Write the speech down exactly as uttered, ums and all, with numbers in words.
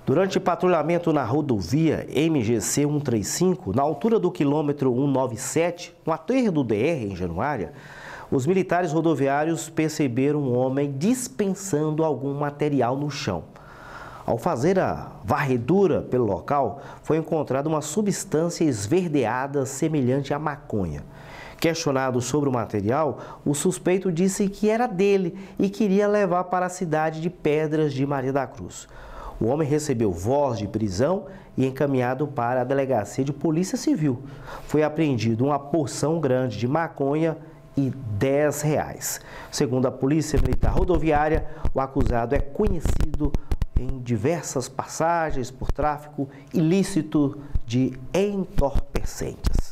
Durante patrulhamento na rodovia M G C cento e trinta e cinco, na altura do quilômetro cento e noventa e sete, no aterro do D R, em Januária, os militares rodoviários perceberam um homem dispensando algum material no chão. Ao fazer a varredura pelo local, foi encontrada uma substância esverdeada semelhante à maconha. Questionado sobre o material, o suspeito disse que era dele e queria levar para a cidade de Pedras de Maria da Cruz. O homem recebeu voz de prisão e encaminhado para a delegacia de Polícia Civil. Foi apreendido uma porção grande de maconha e dez reais. Segundo a Polícia Militar Rodoviária, o acusado é conhecido em diversas passagens por tráfico ilícito de entorpecentes.